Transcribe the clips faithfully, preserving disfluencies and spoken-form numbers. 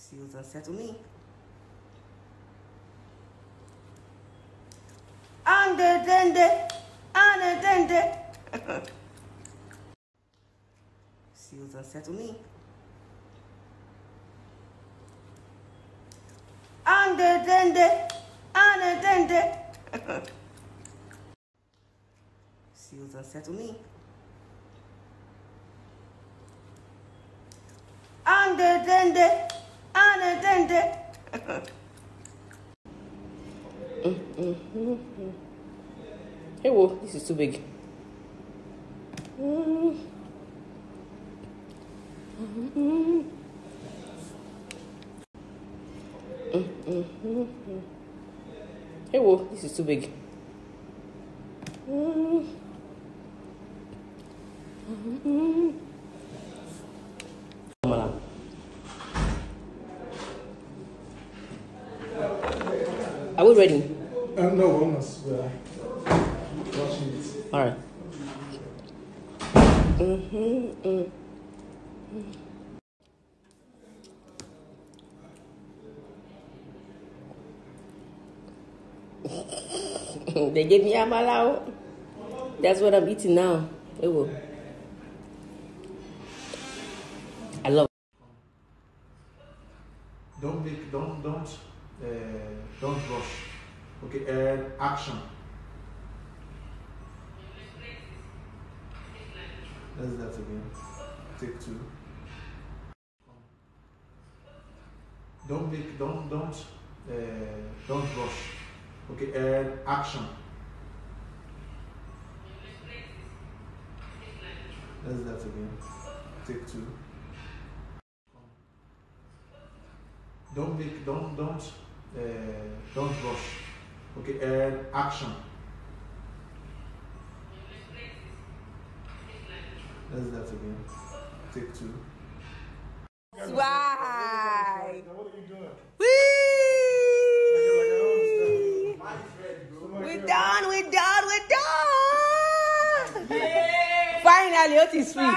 Seals and settle me. Ande dende, ande dende. Seals and settle me. Ande dende, ande dende. Seals and settle me. Ande dende, ande dende. Hey, whoa, this is too big. Hey, whoa, this is too big. Are we ready? Uh, no, almost. Uh, watching it. All right. Mm-hmm, mm. They gave me amala. That's what I'm eating now. It will. I love it. Don't make, don't, don't, uh, don't rush. Okay, uh, action. Let's do that again. Take two. Don't make, don't, don't, uh, don't rush. Okay, uh, action. Let's do that again. Take two. Don't make, don't, don't, uh, don't rush. Okay, uh, action. Let's do that again. Take two. Swag. What are you doing? Wee! We're done, we're done, we're done! Yeah. Finally, what is free?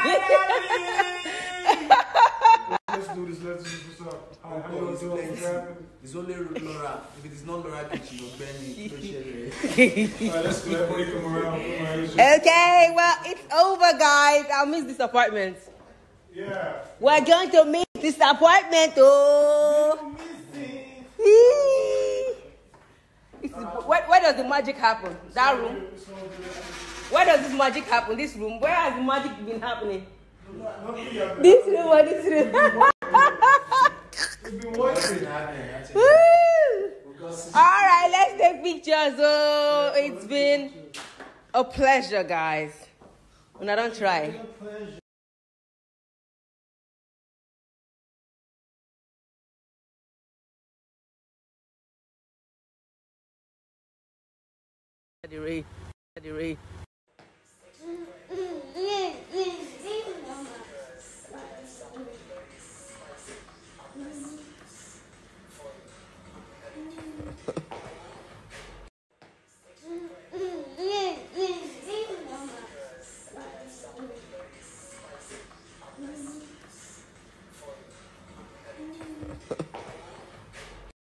Let's do this, let's do this. What's up? How, how you It's doing? What's happening? It's only Laura. If it is not Laura kitchen, you'll burn me. Don't share it. Alright, let's do it. Everybody come around. Come around. Let's just- Okay, well, it's over, guys. I'll miss this appointment. Yeah. We're going to miss this appointment, oh! It's, where, where does the magic happen? That room? Where does this magic happen? This room? Where has the magic been happening? This room or this room? All right, let's take pictures. Oh, it's been a pleasure, guys. And I don't try. The ray, the ray.